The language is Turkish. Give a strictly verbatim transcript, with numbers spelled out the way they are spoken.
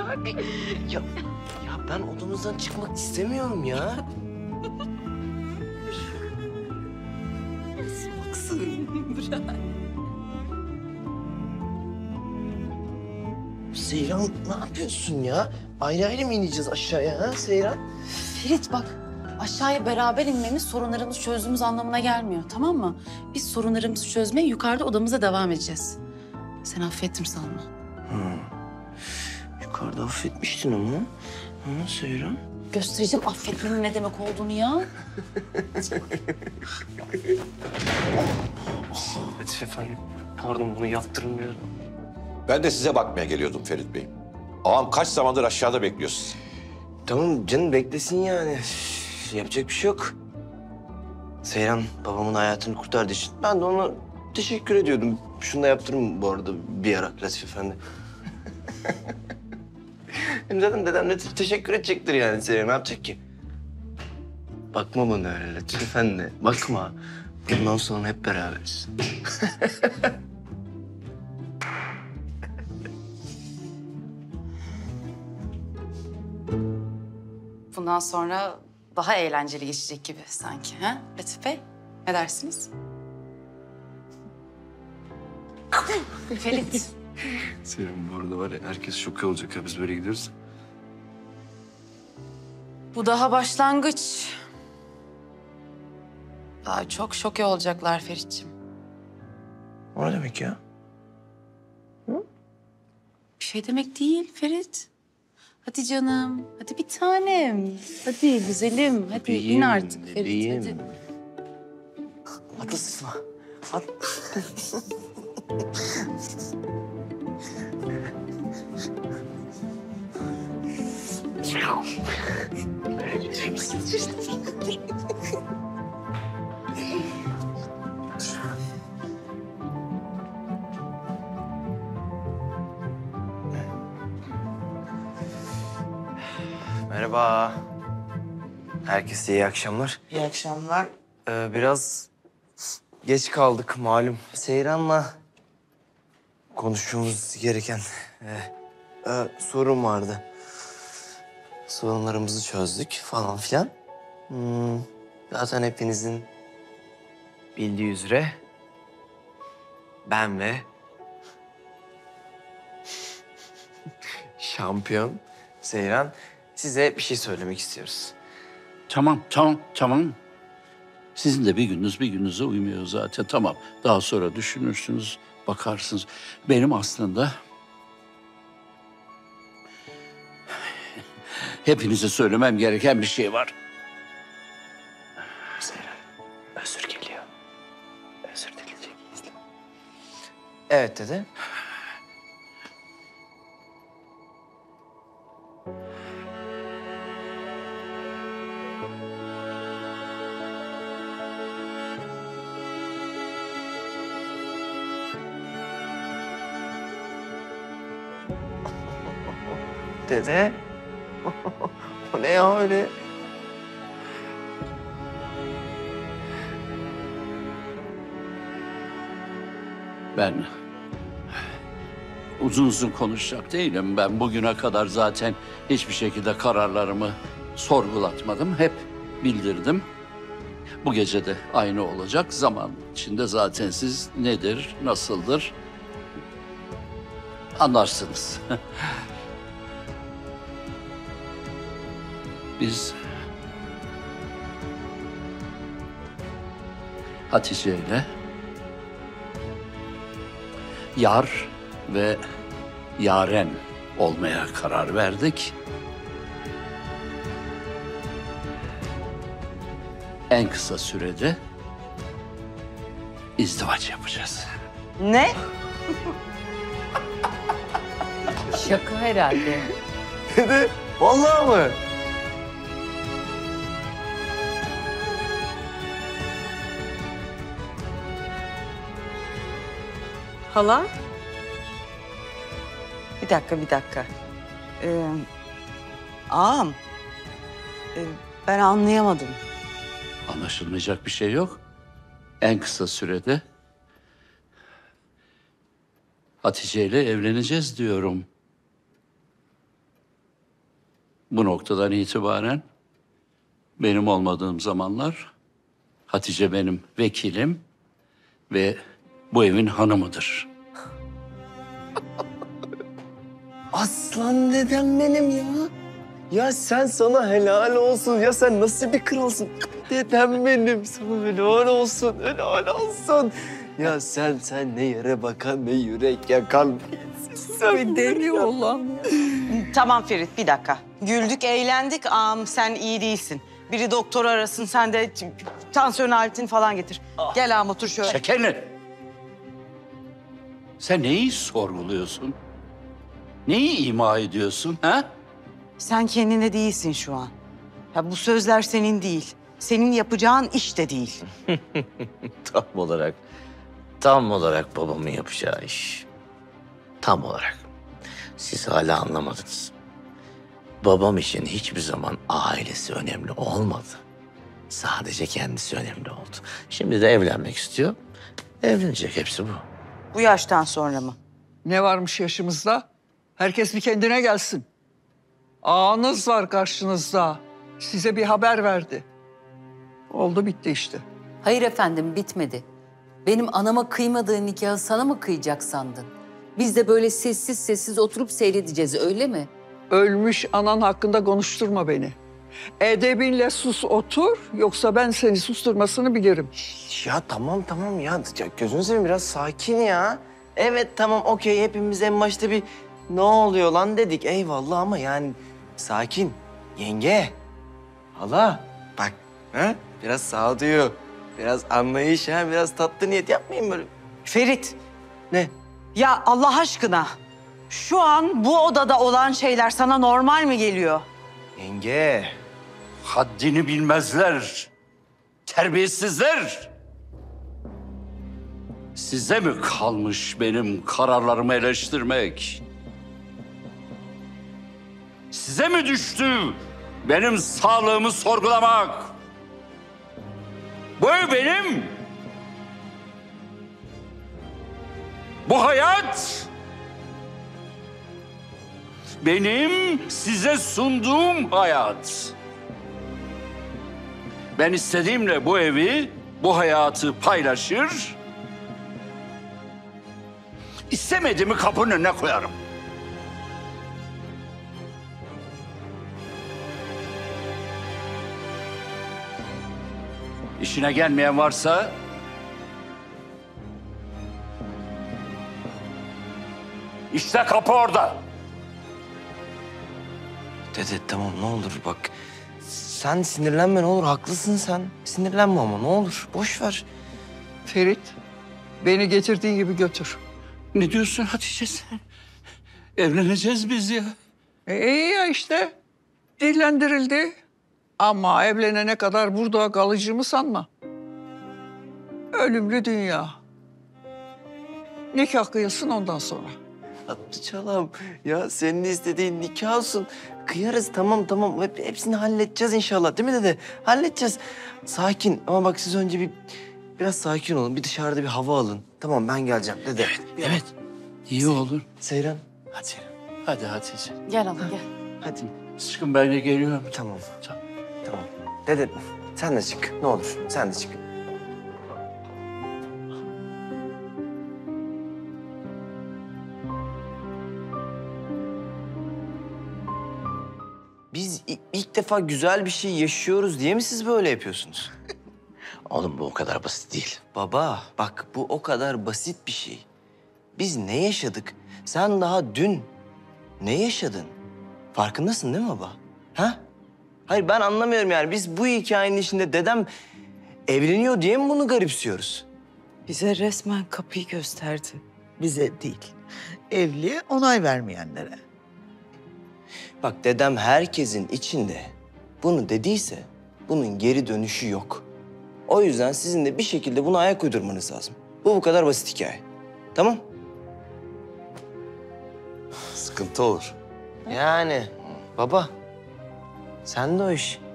bak. Ya, ya ben odamızdan çıkmak istemiyorum ya. Salaksın Bırak. Seyran ne yapıyorsun ya? Ayrı ayrı mı ineceğiz aşağıya ha Seyran? Ferit bak, aşağıya beraber inmemiz sorunlarımızı çözdüğümüz anlamına gelmiyor, tamam mı? Biz sorunlarımızı çözmeye yukarıda odamıza devam edeceğiz. Sen affettim sanma. Hı. Yukarıda affetmiştin ama. Ha Seyran? Göstereceğim affetmenin ne demek olduğunu ya. Latif efendim, pardon bunu yaptırmıyorum. Ben de size bakmaya geliyordum Ferit Bey. Ağam kaç zamandır aşağıda bekliyorsun. Tamam canım beklesin yani. Üf, yapacak bir şey yok. Seyran babamın hayatını kurtardığı için ben de ona teşekkür ediyordum. Şunu da yaptırırım bu arada bir ara Latif efendi. Hem zaten dedem de teşekkür edecektir yani Seyran, ne yapacak ki? Bakma bana öyle Latif efendi, bakma. Bundan sonra hep beraberiz. Bundan sonra daha eğlenceli geçecek gibi sanki, ha Latif Bey? Ne dersiniz? Ferit. Seyran bu arada var ya, herkes şok olacak ya biz böyle gidiyoruz. Bu daha başlangıç. Daha çok şoke olacaklar Ferit'ciğim. O ne demek ya? Bir şey demek değil Ferit. Hadi canım, hadi bir tanem. Hadi güzelim, hadi in artık Ferit, bebeğim. hadi. Atla sıçma. At. Merhaba. Herkese iyi akşamlar. İyi akşamlar. Ee, biraz geç kaldık malum. Seyran'la konuşmamız gereken e, e, sorun vardı. Sorunlarımızı çözdük falan filan. Hmm, zaten hepinizin bildiği üzere ben ve şampiyon Seyran size bir şey söylemek istiyoruz. Tamam, tamam, tamam. Sizin de bir gününüz bir gününüze uymuyor zaten. Tamam, daha sonra düşünürsünüz, bakarsınız. Benim aslında hepinize söylemem gereken bir şey var. Seyran, özür geliyor. Özür dileyecek. Evet dede. Dede. O ne ya öyle? Ben uzun uzun konuşacak değilim. Ben bugüne kadar zaten hiçbir şekilde kararlarımı sorgulatmadım. Hep bildirdim. Bu gece de aynı olacak. Zaman içinde zaten siz nedir, nasıldır anlarsınız. Biz Hatice ile yar ve yaren olmaya karar verdik. En kısa sürede izdivaç yapacağız. Ne? Şaka herhalde. Dede, vallahi mı? Hala? Bir dakika, bir dakika. Ee, ağam, e, ben anlayamadım. Anlaşılmayacak bir şey yok. En kısa sürede Hatice ile evleneceğiz diyorum. Bu noktadan itibaren benim olmadığım zamanlar Hatice benim vekilim ve bu evin hanımıdır. Aslan dedem benim ya. Ya sen sana helal olsun. Ya sen nasıl bir kralsın? Dedem benim. Sana helal olsun. Helal olsun. Ya sen sen ne yere bakan ne yürek yakan. Sen deli olan. Tamam Ferit bir dakika. Güldük eğlendik ağam sen iyi değilsin. Biri doktor arasın sen de t- tansiyon aletini falan getir. Gel ağam otur şöyle. Şekerli. Sen neyi sorguluyorsun? Neyi ima ediyorsun ha? Sen kendine değilsin şu an. Ya bu sözler senin değil. Senin yapacağın iş de değil. Tam olarak, tam olarak babamın yapacağı iş. Tam olarak. Siz hala anlamadınız. Babam için hiçbir zaman ailesi önemli olmadı. Sadece kendisi önemli oldu. Şimdi de evlenmek istiyor. Evlenecek, hepsi bu. Bu yaştan sonra mı? Ne varmış yaşımızda? Herkes bir kendine gelsin. Ağanız var karşınızda. Size bir haber verdi. Oldu bitti işte. Hayır efendim, bitmedi. Benim anama kıymadığı nikahı sana mı kıyacak sandın? Biz de böyle sessiz sessiz oturup seyredeceğiz, öyle mi? Ölmüş anan hakkında konuşturma beni. Edebinle sus otur, yoksa ben seni susturmasını bilirim. Ya tamam tamam ya. ya gözünü seveyim biraz sakin ya. Evet tamam okey hepimiz en başta bir ne oluyor lan dedik eyvallah ama yani sakin. Yenge, hala bak ha? Biraz sağduyu, biraz anlayış ha, biraz tatlı niyet yapmayın böyle. Ferit, Ne? ya Allah aşkına şu an bu odada olan şeyler sana normal mi geliyor? Yenge. Haddini bilmezler. Terbiyesizler. Size mi kalmış benim kararlarımı eleştirmek? Size mi düştü benim sağlığımı sorgulamak? Bu ev benim. Bu hayat benim size sunduğum hayat. Ben istediğimle bu evi, bu hayatı paylaşır, istemediğimi kapının önüne koyarım. İşine gelmeyen varsa işte kapı orada. Dede tamam ne olur bak. Sen sinirlenme ne olur haklısın sen. Sinirlenme ama ne olur boş ver. Ferit, beni getirdiğin gibi götür. Ne diyorsun Hatice sen? Evleneceğiz biz ya. E, iyi ya işte. Dillendirildi. Ama evlenene kadar burada kalıcımı sanma. Ölümlü dünya. Nikah kıyılsın ondan sonra. Tatlı çalam. Ya senin istediğin nikah olsun. Kıyarız tamam tamam. Hep, hepsini halledeceğiz inşallah değil mi dede? Halledeceğiz. Sakin ama bak siz önce bir biraz sakin olun. Bir dışarıda bir hava alın. Tamam ben geleceğim dede. Evet. Evet. İyi olur. Seyran. Hadi Seyran. Hadi Hatice. Gel hanım gel. Hadi. Sıkın ben de geliyorum. Tamam. Tamam. Dede sen de çık ne olur. Sen de çık. Biz i- ilk defa güzel bir şey yaşıyoruz diye mi siz böyle yapıyorsunuz? Oğlum bu o kadar basit değil. Baba bak bu o kadar basit bir şey. Biz ne yaşadık? Sen daha dün ne yaşadın? Farkındasın değil mi baba? Ha? Hayır ben anlamıyorum yani. Biz bu hikayenin içinde dedem evleniyor diye mi bunu garipsiyoruz? Bize resmen kapıyı gösterdi. Bize değil. Evliliğe onay vermeyenlere. Bak dedem herkesin içinde bunu dediyse bunun geri dönüşü yok. O yüzden sizin de bir şekilde buna ayak uydurmanız lazım. Bu bu kadar basit hikaye. Tamam? Sıkıntı olur. Yani baba sen de o iş.